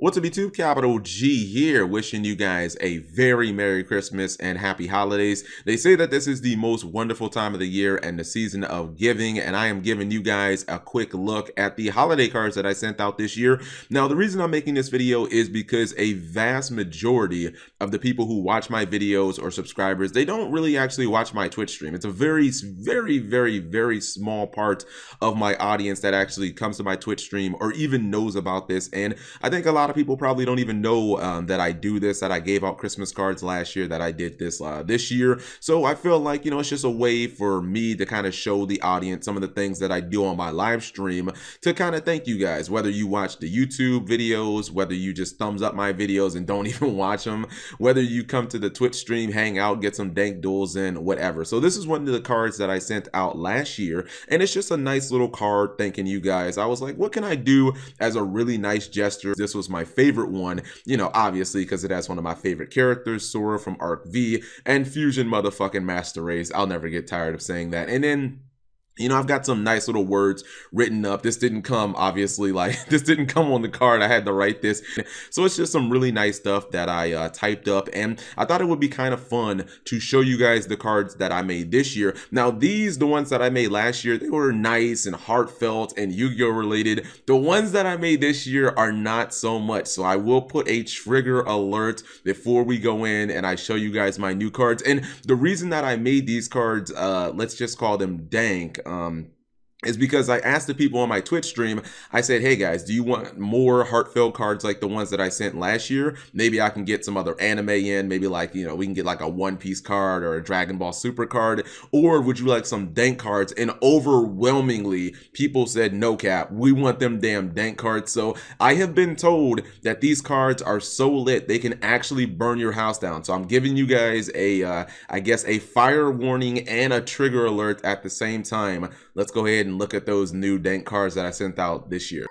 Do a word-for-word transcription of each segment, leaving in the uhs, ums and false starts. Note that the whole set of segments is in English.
What's up, YouTube? Capital G here, wishing you guys a very Merry Christmas and Happy Holidays. They say that this is the most wonderful time of the year and the season of giving, and I am giving you guys a quick look at the holiday cards that I sent out this year. Now, the reason I'm making this video is because a vast majority of the people who watch my videos or subscribers, they don't really actually watch my Twitch stream. It's a very, very, very, very small part of my audience that actually comes to my Twitch stream or even knows about this, and I think a lot of people probably don't even know um, that I do this, that I gave out Christmas cards last year, that I did this uh, this year. So I feel like, you know, it's just a way for me to kind of show the audience some of the things that I do on my live stream to kind of thank you guys, whether you watch the YouTube videos, whether you just thumbs up my videos and don't even watch them, whether you come to the Twitch stream, hang out, get some dank duels in, whatever. So this is one of the cards that I sent out last year, and it's just a nice little card thanking you guys. I was like, what can I do as a really nice gesture? This was my favorite one, you know, obviously because it has one of my favorite characters, Sora from Arc V, and Fusion motherfucking Master Race. I'll never get tired of saying that. And then, you know, I've got some nice little words written up. This didn't come, obviously, like, this didn't come on the card. I had to write this. So it's just some really nice stuff that I uh, typed up. And I thought it would be kind of fun to show you guys the cards that I made this year. Now, these, the ones that I made last year, they were nice and heartfelt and Yu-Gi-Oh related. The ones that I made this year are not so much. So I will put a trigger alert before we go in and I show you guys my new cards. And the reason that I made these cards, uh, let's just call them dank, Um, is because I asked the people on my Twitch stream, I said, hey guys, do you want more heartfelt cards like the ones that I sent last year? Maybe I can get some other anime in, maybe like, you know, we can get like a One Piece card or a Dragon Ball Super card, or would you like some dank cards? And overwhelmingly, people said, no cap, we want them damn dank cards. So I have been told that these cards are so lit, they can actually burn your house down. So I'm giving you guys a, uh, I guess a fire warning and a trigger alert at the same time. Let's go ahead and look at those new dank cards that I sent out this year.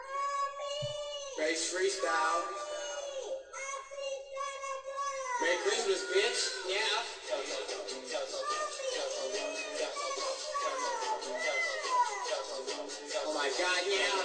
Race freestyle. Merry Christmas, bitch. Yeah. Oh my God, yeah.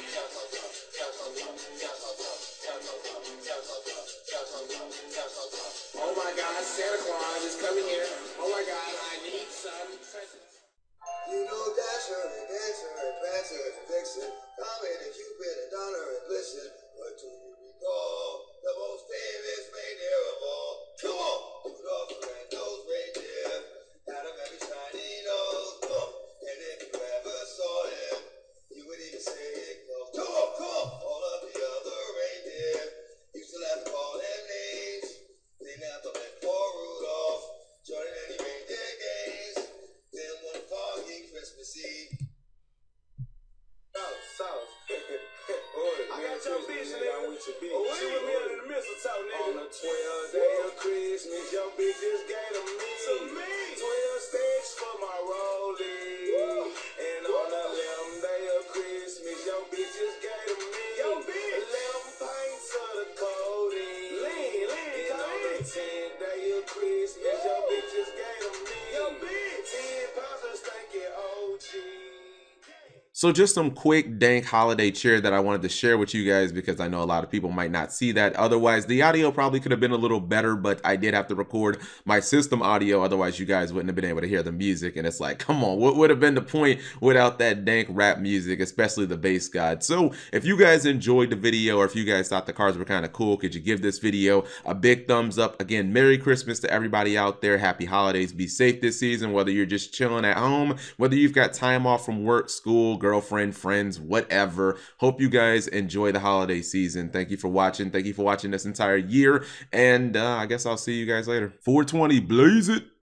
Oh my God, Santa Claus is coming here. Oh my God, I need some presents. You know Dasher and Dancer and Prancer and Vixen, Comet and Cupid and Donner and Blitzen. But do you recall the most famous reindeer of all? Come on! Rudolph the red-nosed reindeer had a very shiny nose. Uh, and if you ever saw him, you would even say it goes. Come on, come on! All of the other reindeer used to laugh and call them names. They never meant for Rudolph, joining any reindeer games. Then one foggy Christmas Eve. South, South. I got your bitch, nigga. I want your bitch. Oh, she with me under the mistletoe, nigga. On the twelfth day of Christmas, your bitch just gave to me. To me. twelve sticks for my rollie. And on the eleventh day of Christmas, your bitch just gave to me. Your bitch. eleven pints of the codeine. Lean, lean, and on the tenth day of Christmas, your bitch just gave to me. Your bitch. ten pounds of stinking O G. So just some quick dank holiday cheer that I wanted to share with you guys because I know a lot of people might not see that. Otherwise, the audio probably could have been a little better, but I did have to record my system audio. Otherwise, you guys wouldn't have been able to hear the music. And it's like, come on, what would have been the point without that dank rap music, especially the bass god? So if you guys enjoyed the video or if you guys thought the cards were kind of cool, could you give this video a big thumbs up? Again, Merry Christmas to everybody out there. Happy holidays. Be safe this season, whether you're just chilling at home, whether you've got time off from work, school, girlfriend, friends, whatever. Hope you guys enjoy the holiday season. Thank you for watching. Thank you for watching this entire year. And uh, I guess I'll see you guys later. four twenty, blaze it.